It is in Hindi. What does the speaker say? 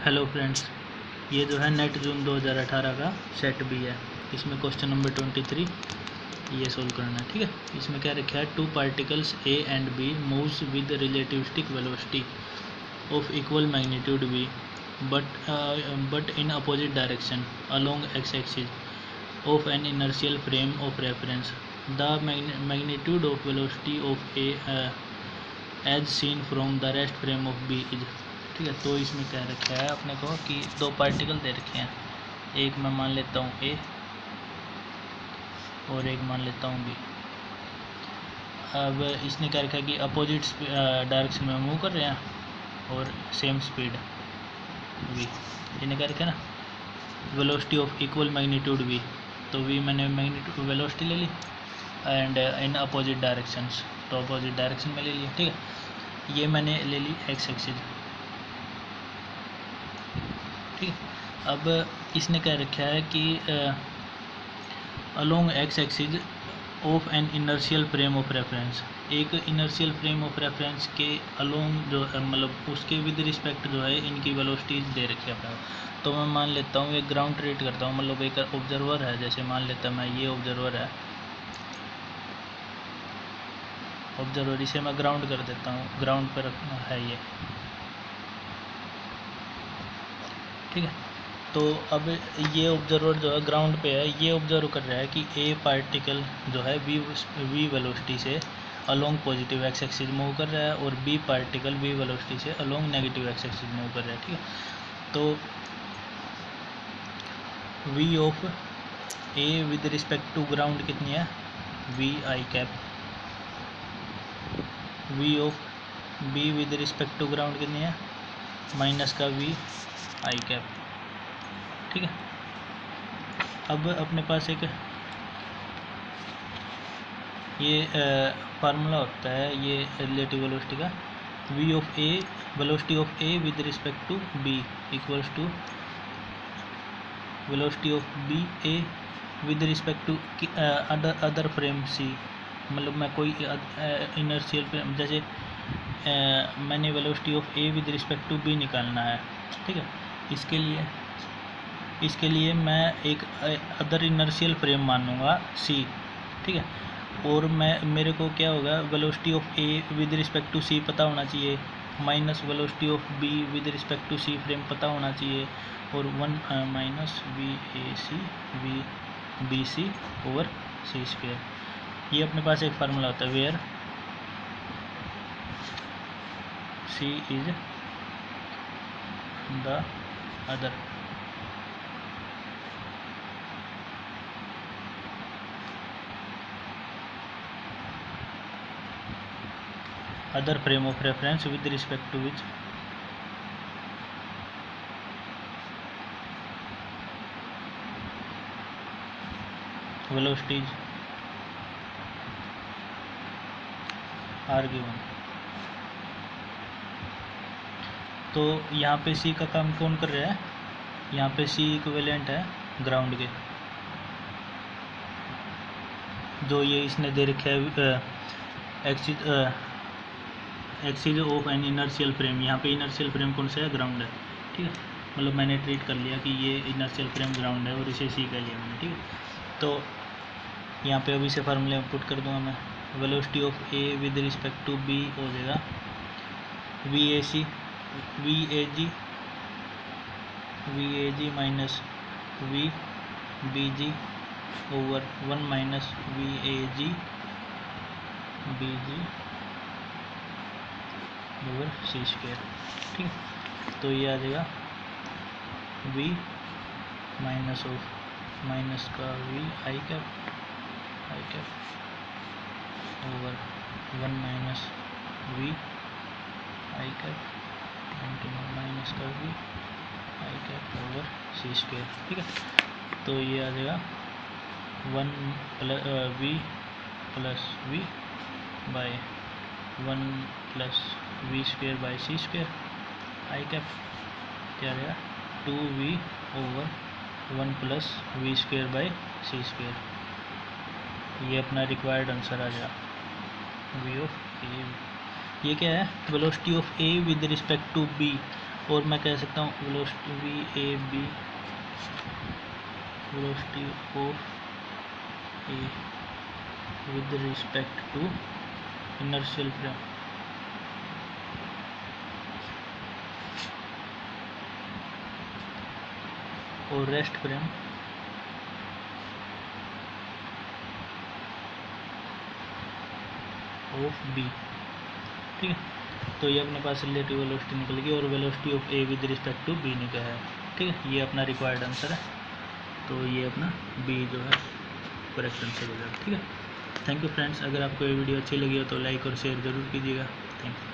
हेलो फ्रेंड्स, ये जो है नेट जून 2018 का सेट बी है। इसमें क्वेश्चन नंबर 23 ये सोल्व करना है। ठीक है, इसमें क्या रखा है, two particles A and B moves with relativistic velocity of equal magnitude V but in opposite direction along X axis of an inertial frame of reference. The magnitude of velocity of A as seen from the rest frame of B is. ठीक है, तो इसमें क्या रखा है अपने को कि दो पार्टिकल दे रखे हैं, एक मैं मान लेता हूँ ए और एक मान लेता हूँ बी। अब इसने क्या रखा है कि अपोजिट डायरेक्शन में मूव कर रहे हैं और सेम स्पीड वी। इसने क्या रखा है ना, velocity of equal magnitude V, तो वी मैंने मैग्नीट्यूड वेलोसिटी ले ली एंड इन अपोजिट डायरेक्शंस, तो अपोजिट डायरेक्शन में ले लिया। ठीक है, ये मैंने ले ली एक्स एक्सिस। ठीक है, अब इसने क्या रखा है कि along X axis of an inertial frame of reference, एक इनर्शियल फ्रेम ऑफ रेफरेंस के अलोंग जो मतलब उसके विद रिस्पेक्ट जो है इनकी वेलोसिटीज दे रखी है अपने। तो मैं मान लेता हूँ एक ग्राउंड ट्रीट करता हूँ, मतलब एक ऑब्जर्वर है, जैसे मान लेता मैं ये ऑब्जर्वर है, ऑब्जर्वर इसे मैं ग्राउंड कर देता हूँ, ग्राउंड पर है ये। ठीक है, तो अब ये ऑब्जर्वर जो है ग्राउंड पे है, ये ऑब्जर्व कर रहा है कि ए पार्टिकल जो है वी वेलोसिटी से along positive X axis move कर रहा है और बी पार्टिकल वी वेलोसिटी से along negative X axis move कर रहा है। ठीक है, तो V of A with respect to ground कितनी है, V I cap. V of B with respect to ground कितनी है, माइनस का वी आई कैप। ठीक है, अब अपने पास एक ये फार्मूला होता है ये रिलेटिव वेलोसिटी का, V of A, velocity of A with respect to B equals to velocity of B A with respect to other frame C. मतलब मैं कोई इनर्शियल फ्रेम, जैसे मैंने velocity of A with respect to B निकालना है। ठीक है, इसके लिए मैं एक अदर इनर्शियल फ्रेम मानूंगा सी। ठीक है, और मेरे को क्या होगा, velocity of A with respect to C पता होना चाहिए, minus velocity of B with respect to C frame पता होना चाहिए, और 1 minus V A C V B C over C square. ये अपने पास एक फार्मूला होता है where C is the other frame of reference with respect to which velocities are given। तो यहाँ पे सी का काम कौन कर रहा है, यहाँ पे सी इक्विवेलेंट है ग्राउंड के, जो ये इसने दे रखा है axis of an inertial frame. यहाँ पे इनर्शियल फ्रेम कौन सा है, ग्राउंड है। ठीक है, मतलब मैंने ट्रीट कर लिया कि ये इनर्शियल फ्रेम ग्राउंड है और इसे सी कर लिया मैंने। ठीक है, तो यहाँ पे अभी से फार्मूले में पुट कर दूंगा मैं, velocity of A with respect to B हो जाएगा V A G minus V B G over 1 minus V A G B G over C square. ठीक है, तो ये आ जाएगा वी माइनस ऑफ माइनस का V I cap over 1 minus V I cap minus का V I cap over C square. ठीक है, तो ये आ जाएगा 1 V plus V bye 1 plus V square by C square I cap, क्या आ जाएगा 2v over 1 plus V square by C square. ये अपना रिक्वायर्ड आंसर आ जाएगा वी ऑफ ए। ये क्या है, velocity of A with respect to B. और मैं कह सकता हूँ velocity V A B velocity of A with respect to inertial frame और रेस्ट फ्रेम ऑफ बी। ठीक है, तो ये अपने पास रिलेटिव वेलोसिटी निकल गई और velocity of A with respect to B निकला है। ठीक है, ये अपना रिक्वायर्ड आंसर है, तो ये अपना बी जो है करेक्ट आंसर हो जाएगा। ठीक है, थैंक यू फ्रेंड्स, अगर आपको ये वीडियो अच्छी लगी हो तो लाइक और शेयर ज़रूर कीजिएगा। Thank you.